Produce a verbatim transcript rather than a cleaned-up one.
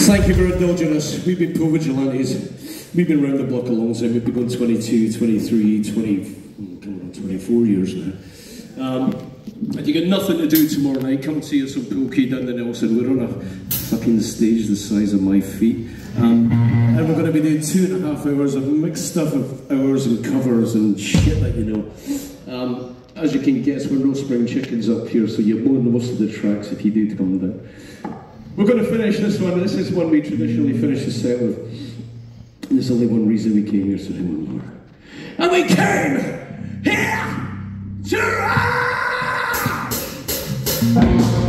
Thank you for indulging us. We've been Poor Vigilantes. We've been around the block a long time. We've been going twenty-two, twenty-three, twenty, coming on twenty-four years now. Um, and you got nothing to do tomorrow night, come see us on Pool Key down the Nelson. We're on a fucking stage the size of my feet. Um, and we're going to be doing two and a half hours of mixed stuff of hours and covers and shit that you know. Um, as you can guess, we're no spring chickens up here, so you won't know most of the tracks if you do come down. We're going to finish this one. This is one we traditionally finish the set with. And there's only one reason we came here, so hang on, Laura. And we came here to rock!